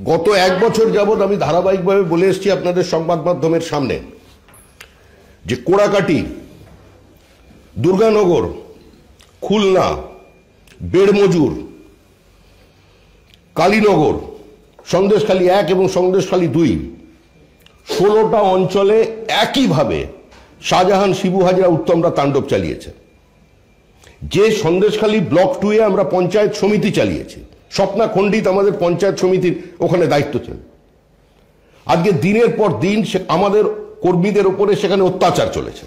গত এক বছর যাবৎ আমি ধারাবাহিকভাবে বলে এসেছি আপনাদের সংবাদ মাধ্যমের সামনে যে কোড়াকাটি, দুর্গানগর, খুলনা, বেড়মজুর, কালীনগর, সন্দেশখালী 1 এবং সন্দেশখালী 2, 16টা অঞ্চলে একইভাবে শাহজাহান, শিবু হাজরা, উত্তমরা তাণ্ডব চালিয়েছে। যে সন্দেশখালী ব্লক 2-এ আমরা পঞ্চায়েত সমিতি চালিয়েছি, স্বপ্না খণ্ডিত আমাদের পঞ্চায়েত সমিতির ওখানে দায়িত্ব ছিল। আজকে দিনের পর দিন আমাদের কর্মীদের উপরে সেখানে অত্যাচার চলেছে।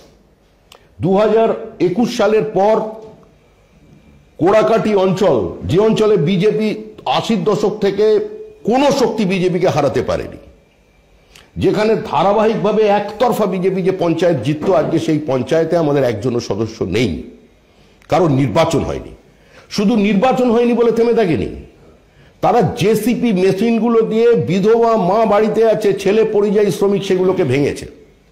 2021 সালের পর কোড়াকাটি অঞ্চল, যে অঞ্চলে বিজেপি 80-র দশক থেকে কোনো শক্তি বিজেপিকে হারাতে পারেনি, যেখানে ধারাবাহিকভাবে একতরফা বিজেপি যে পঞ্চায়েত জিততো, আজকে সেই পঞ্চায়েতে আমাদের একজনও সদস্য নেই, কারণ নির্বাচন হয়নি। শুধু নির্বাচন হয়নি বলে থেমে থাকেনি, তারা জেসিপি মেশিনগুলো দিয়ে বিধবা মা বাড়িতে আছে, ছেলে পরিযায়ী শ্রমিক, সেগুলোকে ভেঙেছে।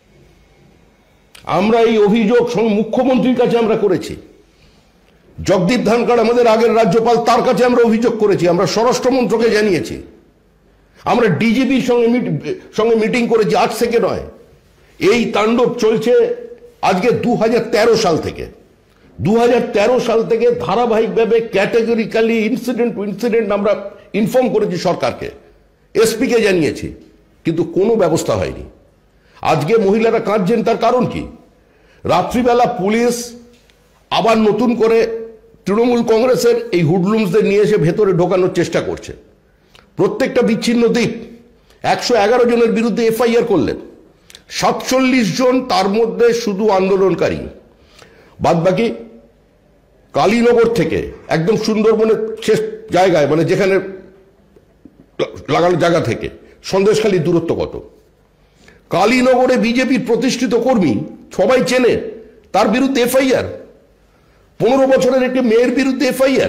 আমরা এই অভিযোগ মুখ্যমন্ত্রীর কাছে আমরা করেছি, জগদীপ ধনখড় আমাদের আগের রাজ্যপাল, তার কাছে আমরা অভিযোগ করেছি, আমরা স্বরাষ্ট্রমন্ত্রকে জানিয়েছি, আমরা ডিজিপির সঙ্গে মিটিং করেছি। আজ থেকে নয়, এই তাণ্ডব চলছে আজকে 2013 সাল থেকে। 2013 সাল থেকে ধারাবাহিকভাবে ক্যাটেগরিক্যালি ইনসিডেন্ট টু ইনসিডেন্ট আমরা ইনফর্ম করেছি সরকারকে, এসপিকে জানিয়েছি, কিন্তু কোনো ব্যবস্থা হয়নি। আজকে মহিলারা কাঁদছেন, তার কারণ কি? রাত্রিবেলা পুলিশ আবার নতুন করে তৃণমূল কংগ্রেসের এই হুডলুমসদের নিয়ে এসে ভেতরে ঢোকানোর চেষ্টা করছে। প্রত্যেকটা বিচ্ছিন্ন দ্বীপ 111 জনের বিরুদ্ধে এফআইআর করলেন, 47 জন তার মধ্যে শুধু আন্দোলনকারী, বাদবাকি কালীনগর থেকে একদম সুন্দরবনের শেষ জায়গায়, মানে যেখানে লাগানো জায়গা থেকে সন্দেশখালী দূরত্ব কত? কালীনগরে বিজেপির প্রতিষ্ঠিত কর্মী সবাই চেনে, তার বিরুদ্ধে এফআইআর। 15 বছরের একটি মেয়ের বিরুদ্ধে এফআইআর,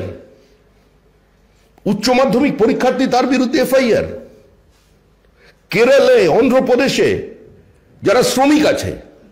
উচ্চ মাধ্যমিক পরীক্ষার্থী, তার বিরুদ্ধে এফআইআর। কেরলে, অন্ধ্রপ্রদেশে যারা শ্রমিক আছে,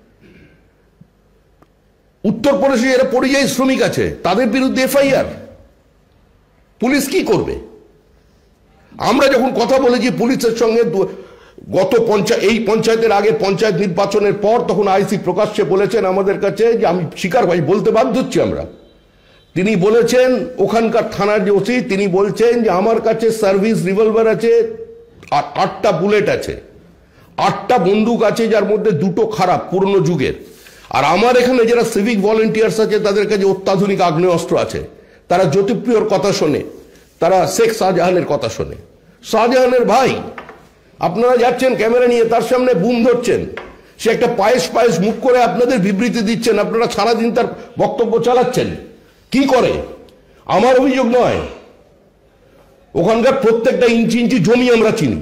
উত্তরপ্রদেশে যারা পরিযায়ী শ্রমিক আছে, তাদের বিরুদ্ধে এফআইআর। পুলিশ কি করবে? আমরা যখন কথা বলেছি পুলিশের সঙ্গে এই পঞ্চায়েতের আগে পঞ্চায়েত নির্বাচনের পর, তখন আইসি প্রকাশ্যে বলেছেন আমাদের কাছে, যে আমি স্বীকার ভাই বলতে বাধ্য হচ্ছি আমরা, তিনি বলেছেন ওখানকার থানার যে ওসি, তিনি বলছেন যে আমার কাছে সার্ভিস রিভলভার আছে, 8টা বুলেট আছে, 8টা বন্দুক আছে, যার মধ্যে 2টো খারাপ পুরনো যুগের। আর আমার এখানে যারা সিভিক ভলেন্টিয়ার্স আছে, তাদের কাছে অত্যাধুনিক আগ্নেয়াস্ত্র আছে। তারা জ্যোতিপ্রিয়র কথা শোনে, তারা শেখ শাহজাহানের কথা শোনে। শাহজাহানের ভাই, আপনারা যাচ্ছেন ক্যামেরা নিয়ে, তার সামনে বুম ধরছেন, সে একটা পায়েস মুখ করে আপনাদের বিবৃতি দিচ্ছেন, আপনারা সারাদিন তার বক্তব্য চালাচ্ছেন। কি করে? আমার অভিযোগ নয়, ওখানকার প্রত্যেকটা ইঞ্চি জমি আমরা চিনি।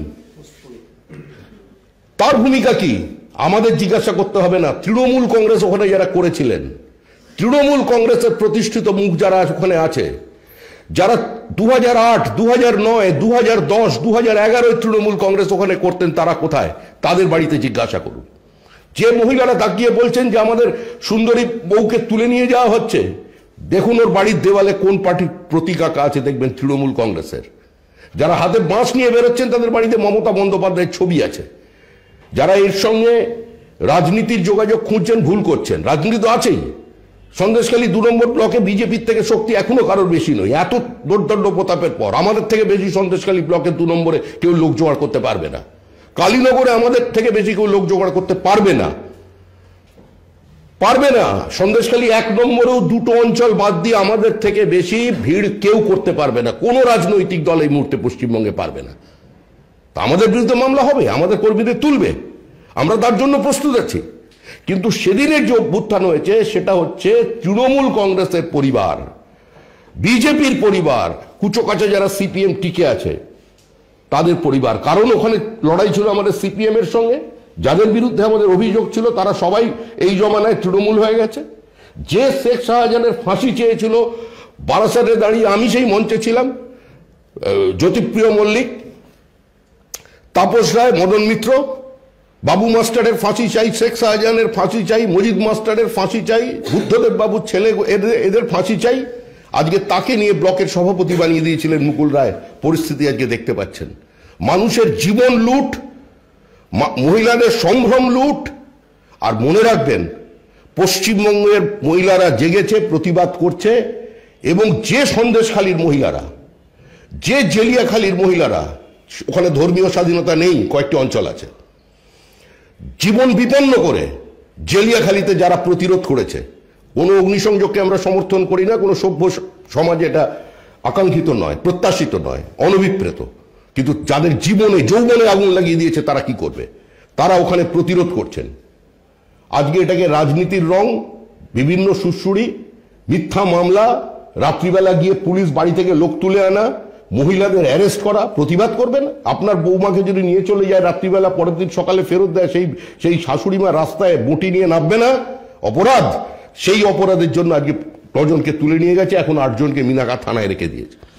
তার ভূমিকা কি আমাদের জিজ্ঞাসা করতে হবে না। তৃণমূল কংগ্রেস ওখানে যারা করেছিলেন, তৃণমূল কংগ্রেসের প্রতিষ্ঠিত মুখ যারা ওখানে আছে, যারা 2008, 2009, 2010, 2011 তৃণমূল কংগ্রেস ওখানে করতেন, তারা কোথায়? তাদের বাড়িতে জিজ্ঞাসা করুন। যে মহিলারা তাকিয়ে বলছেন যে আমাদের সুন্দরী বউকে তুলে নিয়ে যাওয়া হচ্ছে, দেখুন ওর বাড়ির দেওয়ালে কোন পার্টির প্রতীক আঁকা আছে, দেখবেন তৃণমূল কংগ্রেসের। যারা হাতে বাঁশ নিয়ে বেরোচ্ছেন, তাদের বাড়িতে মমতা বন্দ্যোপাধ্যায়ের ছবি আছে। যারা এর সঙ্গে রাজনীতির যোগাযোগ খুঁজছেন, ভুল করছেন। রাজনীতি তো আছেই। সন্দেশখালী 2 নম্বর ব্লকে বিজেপির থেকে শক্তি এখনো কারোর বেশি নয়। এত দোর্দণ্ড প্রতাপের পর আমাদের থেকে বেশি সন্দেশখালী ব্লকে 2 নম্বরে কেউ লোক জোগাড় করতে পারবে না। কালীনগরে আমাদের থেকে বেশি কেউ লোক জোগাড় করতে পারবে না। সন্দেশখালী 1 নম্বরেও 2টো অঞ্চল বাদ দিয়ে আমাদের থেকে বেশি ভিড় কেউ করতে পারবে না। কোনো রাজনৈতিক দল এই মুহূর্তে পশ্চিমবঙ্গে পারবে না। তা আমাদের বিরুদ্ধে মামলা হবে, আমাদের কর্মীদের তুলবে, আমরা তার জন্য প্রস্তুত আছি। কিন্তু সেদিনের যে অভ্যুত্থান হয়েছে, সেটা হচ্ছে তৃণমূল কংগ্রেসের পরিবার, বিজেপির পরিবার, কুচোকাচা যারা সিপিএম টিকে আছে তাদের পরিবার। কারণ ওখানে লড়াই ছিল আমাদের সিপিএম এর সঙ্গে, যাদের বিরুদ্ধে আমাদের অভিযোগ ছিল তারা সবাই এই জমানায় তৃণমূল হয়ে গেছে। যে শেখ শাহজাহানের ফাঁসি চেয়েছিল, বারাসাতে দাঁড়িয়ে আমি সেই মঞ্চে ছিলাম, জ্যোতিপ্রিয় মল্লিক, তাপস রায়, মদন মিত্র, বাবু মাস্টারের ফাঁসি চাই, শেখ শাহজাহানের ফাঁসি চাই, মজিদ মাস্টারের ফাঁসি চাই, বুদ্ধদেব বাবুর ছেলে এদের ফাঁসি চাই। আজকে তাকে নিয়ে ব্লকের সভাপতি বানিয়ে দিয়েছিলেন মুকুল রায়। পরিস্থিতি আজকে দেখতে পাচ্ছেন। মানুষের জীবন লুট, মহিলাদের সম্ভ্রম লুট। আর মনে রাখবেন, পশ্চিমবঙ্গের মহিলারা জেগেছে, প্রতিবাদ করছে, এবং যে সন্দেশখালীর মহিলারা, যে জেলিয়াখালীর মহিলারা, ওখানে ধর্মীয় স্বাধীনতা নেই, কয়েকটি অঞ্চল আছে, জীবন বিপন্ন করে জেলিয়াখালীতে যারা প্রতিরোধ করেছে, কোনো অগ্নিসংযোগকে আমরা সমর্থন করি না, কোনো সভ্য সমাজে এটা আকাঙ্ক্ষিত নয়, প্রত্যাশিত নয়, অনভিপ্রেত। কিন্তু যাদের জীবনে যৌবনে আগুন লাগিয়ে দিয়েছে তারা কি করবে? তারা ওখানে প্রতিরোধ করছেন। আজকে এটাকে রাজনীতির রং, বিভিন্ন সুড়সুড়ি, মিথ্যা মামলা, রাত্রিবেলা গিয়ে পুলিশ বাড়ি থেকে লোক তুলে আনা, মহিলাদের অ্যারেস্ট করা, প্রতিবাদ করবেন। আপনার বৌমাকে যদি নিয়ে চলে যায় রাত্রিবেলা, পরের দিন সকালে ফেরত দেয়, সেই শাশুড়িমা রাস্তায় বটি নিয়ে নামবে না? অপরাধ। সেই অপরাধের জন্য আজকে 9 জনকে তুলে নিয়ে গেছে, এখন 8 জনকে মিনাকা থানায় রেখে দিয়েছে।